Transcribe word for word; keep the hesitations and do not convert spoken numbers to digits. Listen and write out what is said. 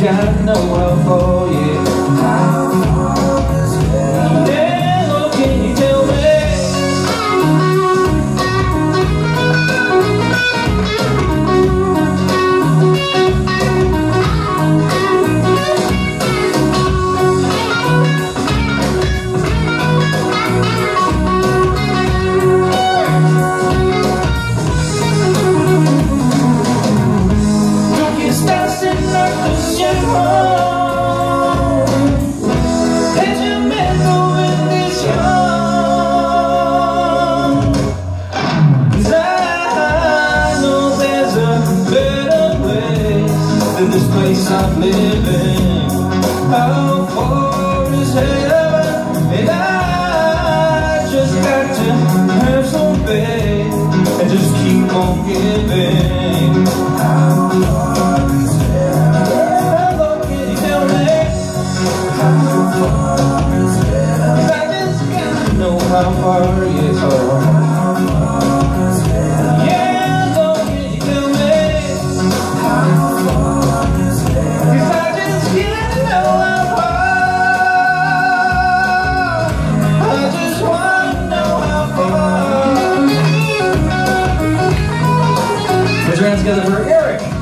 gotta know how far, yeah. How far is heaven? Yeah, Lord, can you tell me? This place I'm living, how far is heaven? And I just got to have some faith and just keep on giving. How far is heaven? Yeah, Lord, can you tell me? How far is heaven? 'Cause I just got to know how far it is. How far is heaven? Yeah, Lord, can you tell me? How far? Put your hands together for Eric.